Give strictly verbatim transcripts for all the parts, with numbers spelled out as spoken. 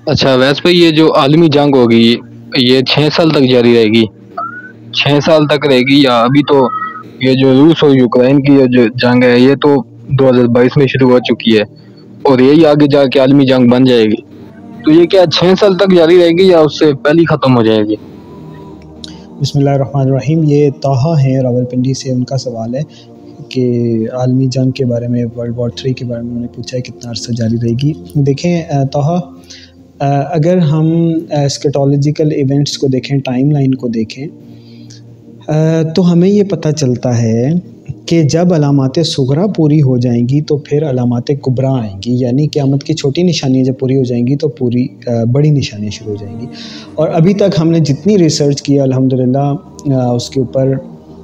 اچھا ویس بھائی، یہ جو عالمی جنگ ہوگی یہ چھ سال تک جاری رہے گی؟ چھ سال تک رہے گی یا ابھی تو یہ جو روس اور یوکرین کی یہ جو جنگ ہے یہ تو دو ہزار بائیس میں شروع ہو چکی ہے اور یہی آگے جا کے عالمی جنگ بن جائے گی؟ تو یہ کیا چھ سال تک جاری رہے گی یا اس سے پہلے ختم ہو جائے گی؟ بسم اللہ الرحمن الرحیم۔ یہ طاہا ہیں راولپنڈی سے، ان کا سوال ہے کہ عالمی جنگ کے بارے میں، ورلڈ وار تھری کے بارے میں انہوں نے پوچھا ہے کتنا عرصہ جاری رہے گی۔ دیکھیں طاہا، اگر ہم اسکیٹولوجیکل ایونٹس کو دیکھیں، ٹائم لائن کو دیکھیں، تو ہمیں یہ پتہ چلتا ہے کہ جب علامات صغریٰ پوری ہو جائیں گی تو پھر علامات کبریٰ آئیں گی، یعنی قیامت کی چھوٹی نشانیاں جب پوری ہو جائیں گی تو پوری بڑی نشانیاں شروع ہو جائیں گی۔ اور ابھی تک ہم نے جتنی ریسرچ کی الحمدللہ اس کے اوپر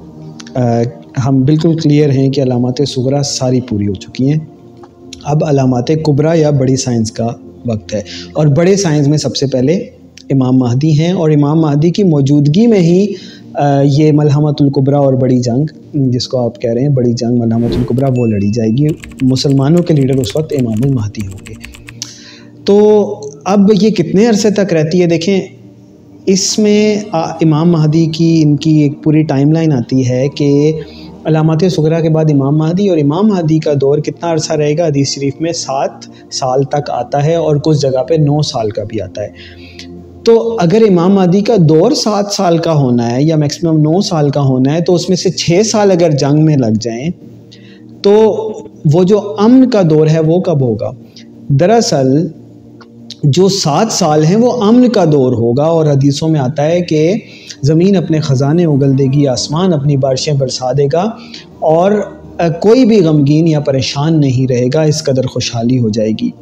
ہم بالکل کلیئر ہیں کہ علامات صغریٰ ساری پوری ہو چکی ہیں۔ اب علامات کبریٰ یا بڑی سائنس کا وقت ہے، اور بڑے سائنس میں سب سے پہلے امام مہدی ہیں، اور امام مہدی کی موجودگی میں ہی یہ ملحمۃ الکبریٰ اور بڑی جنگ جس کو آپ کہہ رہے ہیں بڑی جنگ ملحمۃ الکبریٰ وہ لڑی جائے گی۔ مسلمانوں کے لیڈر اس وقت امام المہدی ہوں گے۔ تو اب یہ کتنے عرصے تک رہتی ہے؟ دیکھیں اس میں امام مہدی کی ان کی ایک پوری ٹائم لائن آتی ہے کہ علامات صغریٰ کے بعد امام مہدی، اور امام مہدی کا دور کتنا عرصہ رہے گا؟ حدیث شریف میں سات سال تک آتا ہے، اور کچھ جگہ پہ نو سال کا بھی آتا ہے۔ تو اگر امام مہدی کا دور سات سال کا ہونا ہے یا میکسیمم نو سال کا ہونا ہے، تو اس میں سے چھ سال اگر جنگ میں لگ جائیں تو وہ جو امن کا دور ہے وہ کب ہوگا؟ دراصل جو سات سال ہیں وہ امن کا دور ہوگا، اور حدیثوں میں آتا ہے کہ زمین اپنے خزانے اگل دے گی، آسمان اپنی بارشیں برسا دے گا، اور کوئی بھی غمگین یا پریشان نہیں رہے گا، اس قدر خوشحالی ہو جائے گی۔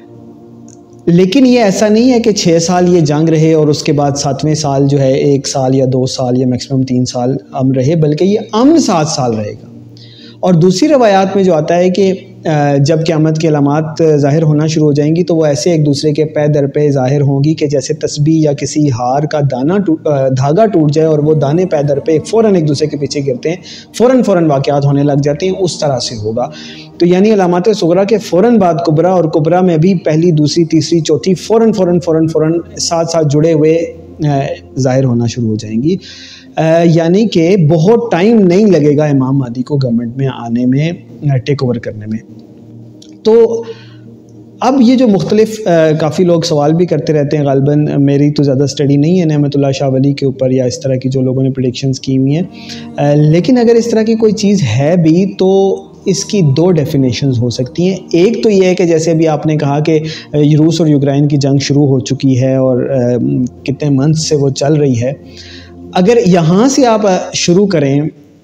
لیکن یہ ایسا نہیں ہے کہ چھ سال یہ جنگ رہے اور اس کے بعد ساتویں سال جو ہے ایک سال یا دو سال یا میکسیمم تین سال امن رہے، بلکہ یہ امن سات سال رہے گا۔ اور دوسری روایات میں جو آتا ہے کہ جب قیامت کی علامات ظاہر ہونا شروع ہو جائیں گی تو وہ ایسے ایک دوسرے کے پے در پہ ظاہر ہوں گی کہ جیسے تسبیح یا کسی ہار کا دانہ دھاگا ٹوٹ جائے اور وہ دانے پے در پہ فوراً ایک دوسرے کے پیچھے گرتے ہیں، فوراً فوراً واقعات ہونے لگ جاتے ہیں، اس طرح سے ہوگا۔ تو یعنی علامات صغریٰ کے فوراً بعد کبریٰ، اور کبریٰ میں بھی پہلی دوسری تیسری چوتھی فوراً فوراً فوراً فوراً ساتھ ساتھ جڑے ہوئے ظاہر ہونا شروع ہو جائیں گی۔ یعنی کہ بہت ٹائم نہیں لگے گا امام مہدی کو گورنمنٹ میں آنے میں، ٹیک اوور کرنے میں۔ تو اب یہ جو مختلف کافی لوگ سوال بھی کرتے رہتے ہیں، غالباً میری تو زیادہ سٹڈی نہیں ہے نعمت اللہ شاہ ولی کے اوپر یا اس طرح کی جو لوگوں نے پریڈکشنز کی ہوئی ہیں، لیکن اگر اس طرح کی کوئی چیز ہے بھی تو اس کی دو ڈیفینیشنز ہو سکتی ہیں۔ ایک تو یہ ہے کہ جیسے ابھی آپ نے کہا کہ روس اور یوکرین کی جنگ شروع ہو چکی ہے اور کتنے منتھ سے وہ چل رہی ہے، اگر یہاں سے آپ شروع کریں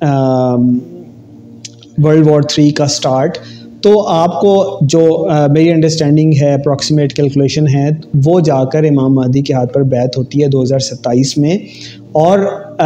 ورلڈ وار تھری کا سٹارٹ، تو آپ کو جو میری انڈرسٹینڈنگ ہے، اپروکسیمیٹ کیلکولیشن ہے، وہ جا کر امام مہدی کے ہاتھ پر بیعت ہوتی ہے دو ہزار ستائیس میں، اور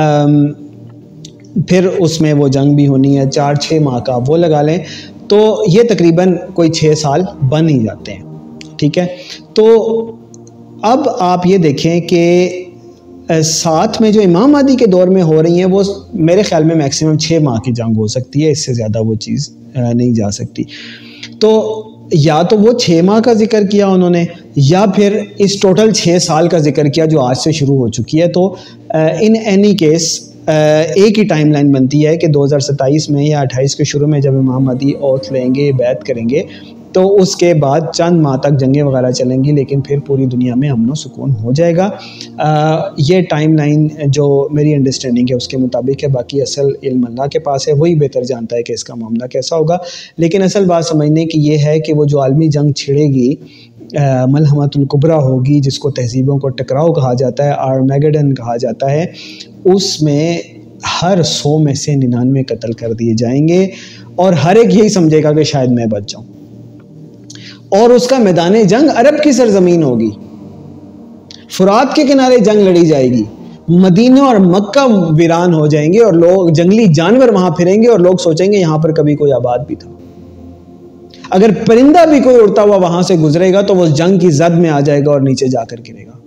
پھر اس میں وہ جنگ بھی ہونی ہے چار چھ ماہ کا، وہ لگا لیں تو یہ تقریباً کوئی چھ سال بن ہی جاتے ہیں، ٹھیک ہے۔ تو اب آپ یہ دیکھیں کہ ساتھ میں جو امام مہدی کے دور میں ہو رہی ہیں وہ میرے خیال میں میکسیمم چھ ماہ کی جنگ ہو سکتی ہے، اس سے زیادہ وہ چیز نہیں جا سکتی۔ تو یا تو وہ چھ ماہ کا ذکر کیا انہوں نے، یا پھر اس ٹوٹل چھ سال کا ذکر کیا جو آج سے شروع ہو چکی ہے۔ تو ان اینی کیس ایک ہی ٹائم لائن بنتی ہے کہ دو ہزار ستائیس میں یا اٹھائیس کے شروع میں جب امام مہدی اوتھ لیں گے، بیعت کریں گے، تو اس کے بعد چند ماہ تک جنگیں وغیرہ چلیں گی، لیکن پھر پوری دنیا میں امن و سکون ہو جائے گا۔ یہ ٹائم لائن جو میری انڈرسٹینڈنگ ہے اس کے مطابق ہے، باقی اصل علم اللہ کے پاس ہے، وہی بہتر جانتا ہے کہ اس کا معاملہ کیسا ہوگا۔ لیکن اصل بات سمجھنے کی یہ ہے کہ وہ جو عالمی جنگ چھڑے گی، ملحمۃ الکبریٰ ہوگی، جس کو تہذیبوں کو ٹکراؤ کہا جاتا ہے، آرمیگڈن کہا جاتا ہے، اس میں ہر سو میں سے ننانوے قتل کر دیے جائیں گے، اور ہر ایک یہی سمجھے گا کہ شاید میں بچ جاؤں، اور اس کا میدان جنگ عرب کی سرزمین ہوگی، فرات کے کنارے جنگ لڑی جائے گی، مدینہ اور مکہ ویران ہو جائیں گے، اور لوگ جنگلی جانور وہاں پھریں گے، اور لوگ سوچیں گے یہاں پر کبھی کوئی آباد بھی تھا۔ اگر پرندہ بھی کوئی اڑتا ہوا وہاں سے گزرے گا تو وہ جنگ کی زد میں آ جائے گا اور نیچے جا کر گرے گا،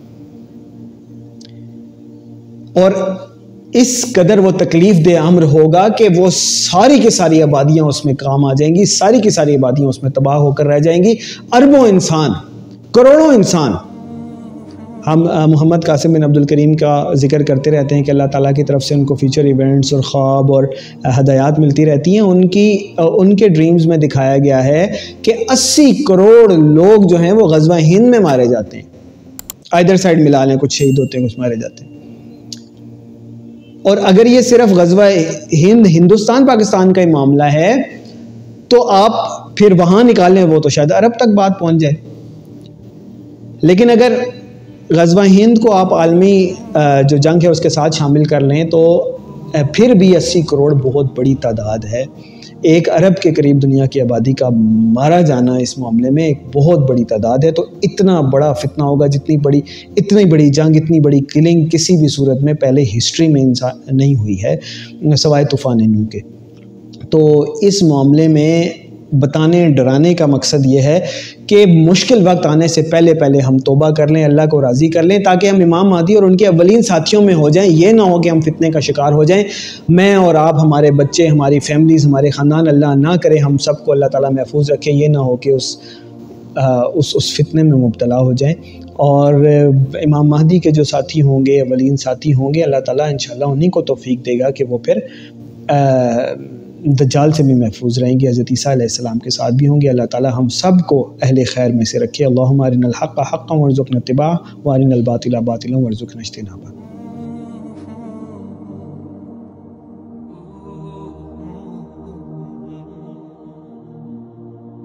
اور اس قدر وہ تکلیف دہ امر ہوگا کہ وہ ساری کی ساری آبادیاں اس میں کام آ جائیں گی، ساری کی ساری آبادیاں اس میں تباہ ہو کر رہ جائیں گی، اربوں انسان، کروڑوں انسان ہم محمد قاسم بن عبد الکریم کا ذکر کرتے رہتے ہیں کہ اللہ تعالیٰ کی طرف سے ان کو فیوچر ایونٹس اور خواب اور ہدایات ملتی رہتی ہیں. ان کی ان کے ڈریمز میں دکھایا گیا ہے کہ اسی کروڑ لوگ جو ہیں وہ غزوہ ہند میں مارے جاتے ہیں. ادھر سائڈ ملا لیں, کچھ شہید ہوتے ہیں کچھ مارے جاتے ہیں. اور اگر یہ صرف غزوہ ہند ہندوستان پاکستان کا ہی معاملہ ہے تو آپ پھر وہاں نکالیں, وہ تو شاید عرب تک بات پہنچ جائے. لیکن اگر غزوہ ہند کو آپ عالمی جو جنگ ہے اس کے ساتھ شامل کر لیں تو پھر بھی اسی کروڑ بہت بڑی تعداد ہے. ایک ارب کے قریب دنیا کی آبادی کا مارا جانا اس معاملے میں ایک بہت بڑی تعداد ہے. تو اتنا بڑا فتنہ ہوگا, جتنی بڑی اتنی بڑی جنگ, اتنی بڑی کلنگ کسی بھی صورت میں پہلے ہسٹری میں انسان نہیں ہوئی ہے سوائے طوفان نوح کے. تو اس معاملے میں بتانے ڈرانے کا مقصد یہ ہے کہ مشکل وقت آنے سے پہلے پہلے ہم توبہ کر لیں, اللہ کو راضی کر لیں, تاکہ ہم امام مہدی اور ان کے اولین ساتھیوں میں ہو جائیں. یہ نہ ہو کہ ہم فتنے کا شکار ہو جائیں. میں اور آپ, ہمارے بچے, ہماری فیملیز, ہمارے خاندان, اللہ نہ کرے ہم سب کو اللہ تعالیٰ محفوظ رکھے. یہ نہ ہو کہ اس اس اس فتنے میں مبتلا ہو جائیں. اور امام مہدی کے جو ساتھی ہوں گے, اولین ساتھی ہوں گے, اللہ تعالیٰ انشاءاللہ انہی کو توفیق دے گا کہ وہ پھر دجال سے بھی محفوظ رہیں گے, حضرت عیسیٰ علیہ السلام کے ساتھ بھی ہوں گے. اللہ تعالیٰ ہم سب کو اہل خیر میں سے رکھے. اللہم ارنا الحق حقا وارزقنا اتباعہ وارنا الباطل باطلا وارزقنا اجتنابہ.